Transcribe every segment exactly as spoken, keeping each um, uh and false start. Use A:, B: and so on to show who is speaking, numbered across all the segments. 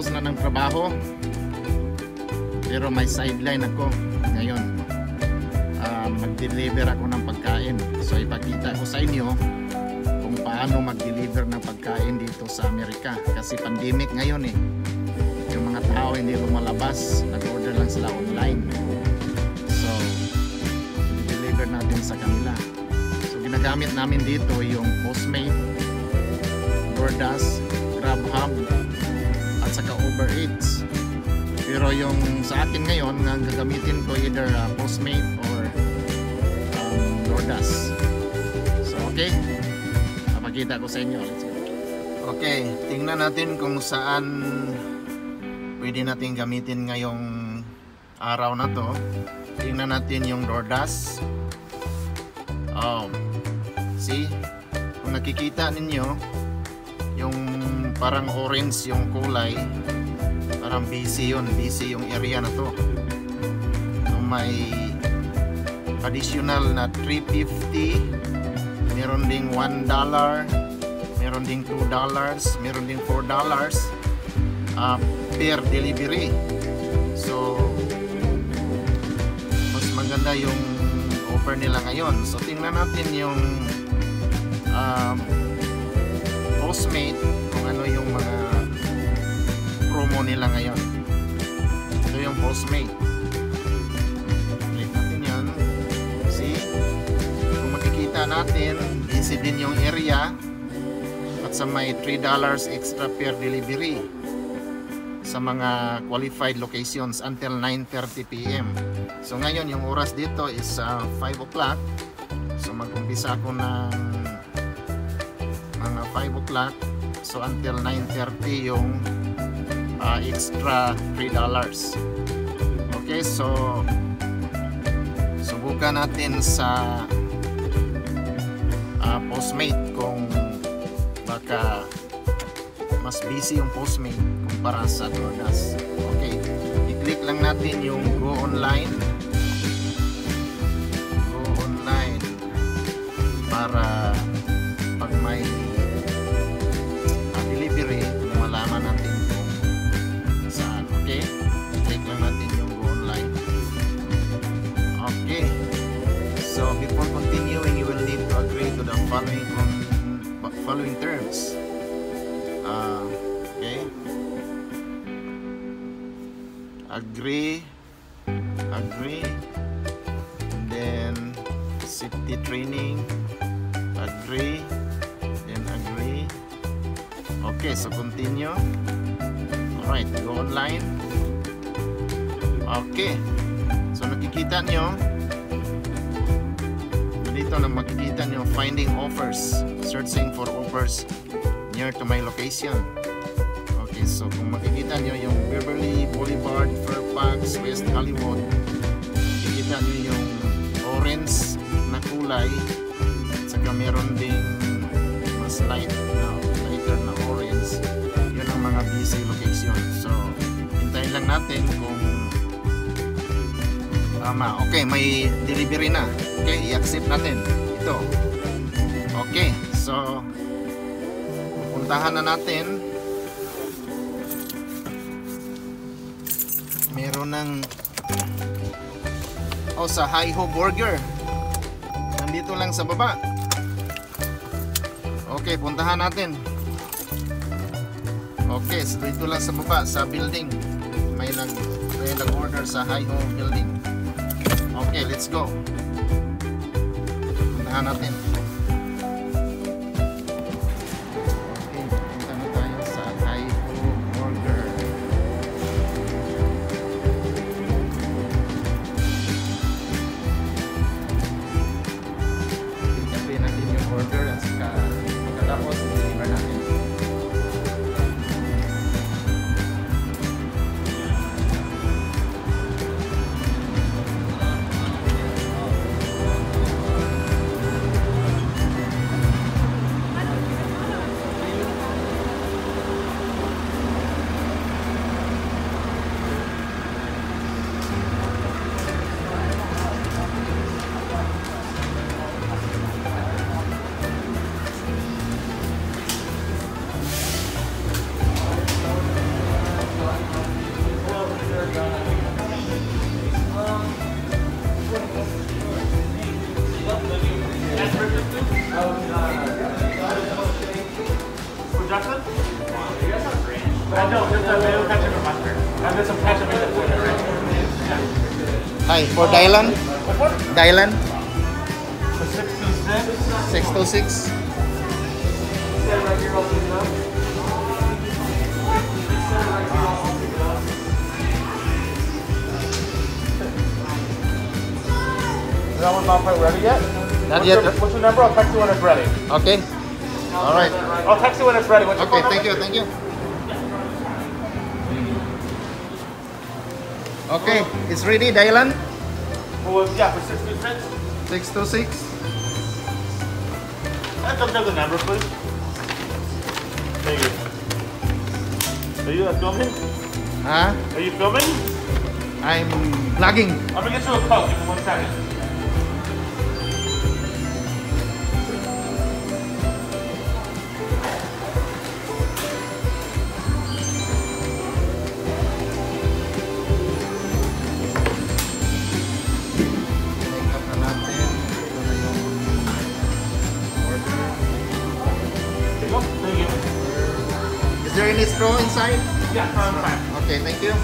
A: kakatapos na ng trabaho, pero may sideline ako ngayon. Uh, mag-deliver ako ng pagkain. So ipakita ko sa inyo kung paano mag-deliver ng pagkain dito sa Amerika. Kasi pandemic ngayon eh. Yung mga tao hindi lumalabas, nag-order lang sila online. So i-deliver natin sa kanila. So ginagamit namin dito yung Postmate, DoorDash, GrabHub at saka Uber Eats. Pero yung sa akin ngayon, ang gagamitin ko either uh, Postmate or um, DoorDash. So okay, papakita ko sa inyo. Let's go. Okay, tingnan natin kung saan pwede natin gamitin ngayong araw na to. Tingnan natin yung DoorDash. Oh, see, kung nakikita ninyo yung parang orange yung kulay, parang busy yun, busy yung area na to. So may additional na three fifty, meron ding one dollar, meron ding two dollars, meron ding four dollars uh, per delivery. So mas maganda yung offer nila ngayon. So tingnan natin yung um, Postmate, kung ano yung mga promo nila ngayon. Ito yung Postmate. Click natin yan. See? Kung makikita natin, busy din yung area at sa may three dollars extra per delivery sa mga qualified locations until nine thirty p m So ngayon yung oras dito is uh, five o'clock. So mag-umpisa ako ng mga five o'clock. So until nine thirty yung uh, extra three dollars. Okay, so subukan natin sa uh, Postmate kung baka mas busy yung Postmate kumpara sa DoorDash. Okay, i-click lang natin yung go online. Go online para pag may uh, delivery, malaman natin kung saan. Okay, click lang natin yung go online. Okay, so before continuing, you will need to agree to the following on following terms. Uh, okay, agree, agree, and then safety training, agree, then agree. Okay, so continue. Alright, go online. Okay, so nakikita nyo dito na makikita nyo finding offers, searching for offers near to my location. Okay, so kung makikita nyo yung Beverly Boulevard, Fairfax, West Hollywood, makikita nyo yung orange na kulay at saka meron ding mas light na lighter na orange. Yun ang mga busy location. So hintayin lang natin kung tama. Okay, may delivery na. Okay, i-accept natin ito. Okay, so puntahan na natin. Meron ng oh, sa Hi-Ho Burger. Nandito lang sa baba. Okay, puntahan natin. Okay, so dito lang sa baba sa building. May nag may nag-order sa Hi-Ho building. Okay, let's go. Puntahan natin. Okay, punta na tayo sa Hi-Ho Burger. Itabi natin yung order at saka pagkatapos deliver natin. Hi, for Dylan.
B: What?
A: Dylan,
B: For six two six.
A: six two six.
B: Is that one not quite ready yet?
A: Not
B: what's
A: yet.
B: Your, what's your number? I'll text you when it's ready.
A: Okay. All right.
B: I'll text you when it's ready. What's your
A: Okay,
B: phone
A: thank you,
B: number?
A: thank you. Okay, it's ready, Dylan.
B: Well, yeah, for six two six.
A: six two six.
B: Can I double check the number, please? Thank you. Are you uh, filming?
A: Huh?
B: Are you filming?
A: I'm vlogging.
B: I'm gonna get you a Coke. Give me one second.
A: Make up na natin. Ito na yung order.
B: There you go. Thank you.
A: Is there any straw inside?
B: Yeah, I'm fine.
A: Okay, thank you.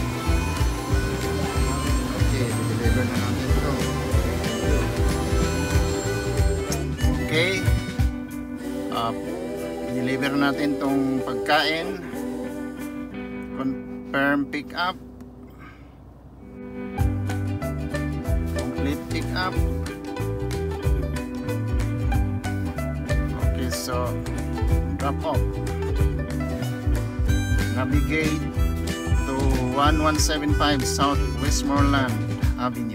A: Okay, deliver na natin ito. Okay. Uh, deliver natin tong pagkain. Confirm pick up. Complete pick up. Okay, so drop off. Navigate to one one seven five South Westmoreland Avenue.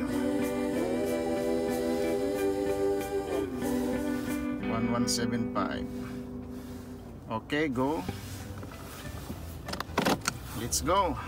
A: one one seven five. Okay, go. Let's go.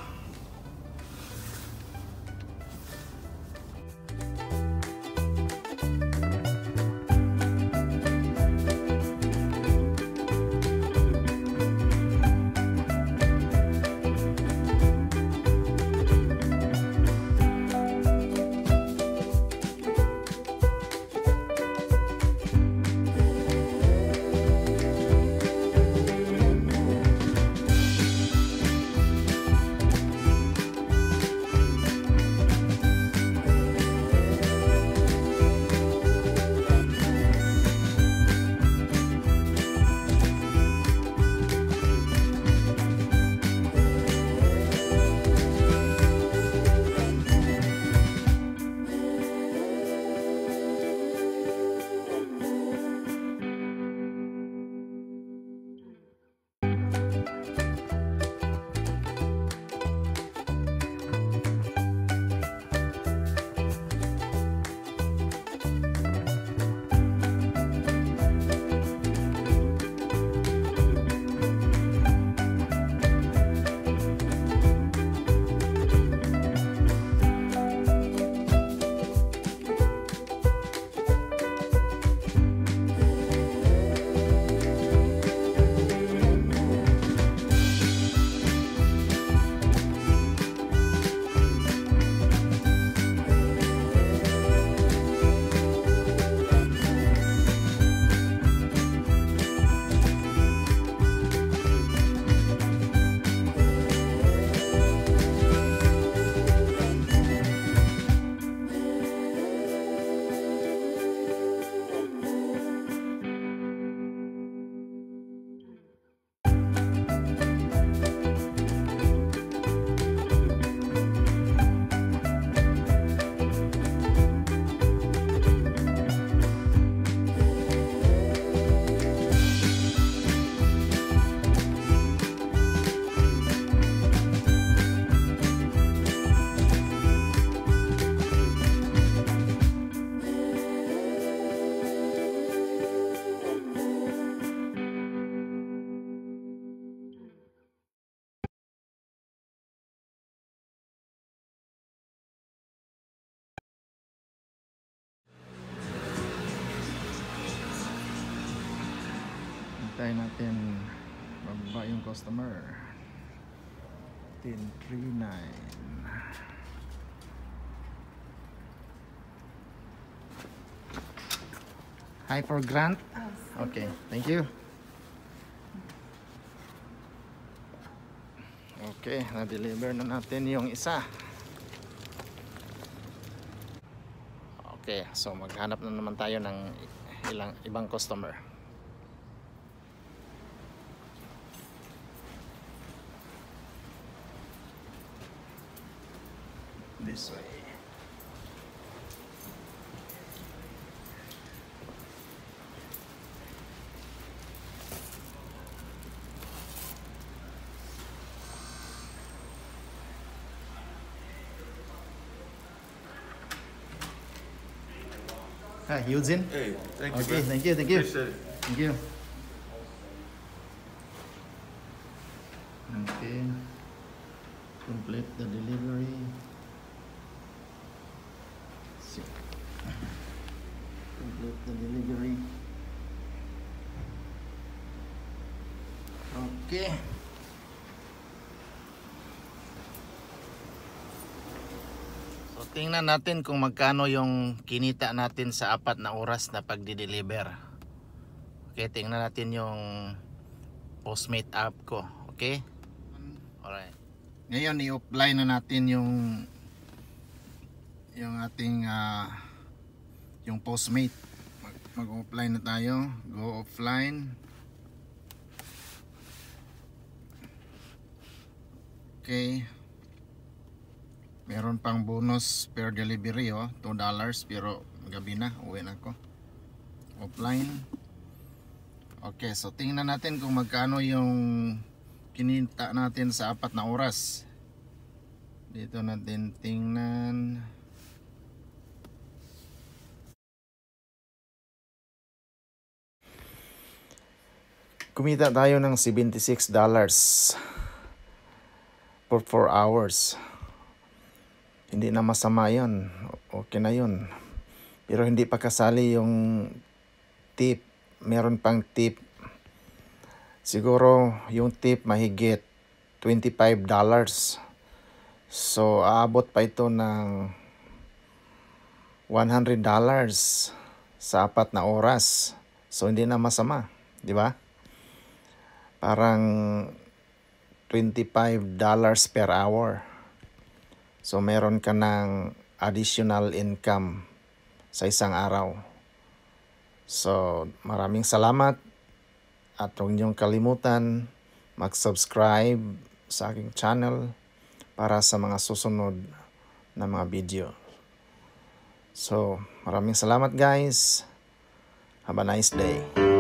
A: Hintayin natin bababa yung customer. ten three nine. Hi for Grant. Okay, thank you. Okay, na-deliver na natin yung isa. Okay, so maghanap na naman tayo ng ilang ibang customer. This way. Hi, Eugene.
B: Hey, thank you.
A: Okay,
B: man.
A: thank you, thank you.
B: Appreciate it.
A: Thank you. Okay. Complete the delivery. See. Complete the delivery. Okay. So tingnan natin kung magkano yung kinita natin sa apat na oras na pagdi-deliver. Okay, tingnan natin yung Postmate app ko. Okay? Alright. Ngayon i-apply na natin yung yung ating uh, yung Postmate. Mag-apply na tayo. Go offline. Okay. Meron pang bonus per delivery, oh, two dollars, pero gabi na, uwi na ako. Offline. Okay, so tingnan natin kung magkano yung kinita natin sa apat na oras. Dito natin tingnan. Kumita tayo ng seventy-six dollars for four hours. Hindi na masama yun. Okay na yun. Pero hindi pa kasali yung tip. Meron pang tip. Siguro yung tip mahigit twenty-five dollars. So aabot pa ito ng one hundred dollars sa apat na oras. So hindi na masama. Di ba? Parang twenty-five dollars per hour. So meron ka ng additional income sa isang araw. So maraming salamat at huwag niyong kalimutan mag-subscribe sa aking channel para sa mga susunod na mga video. So maraming salamat guys. Have a nice day.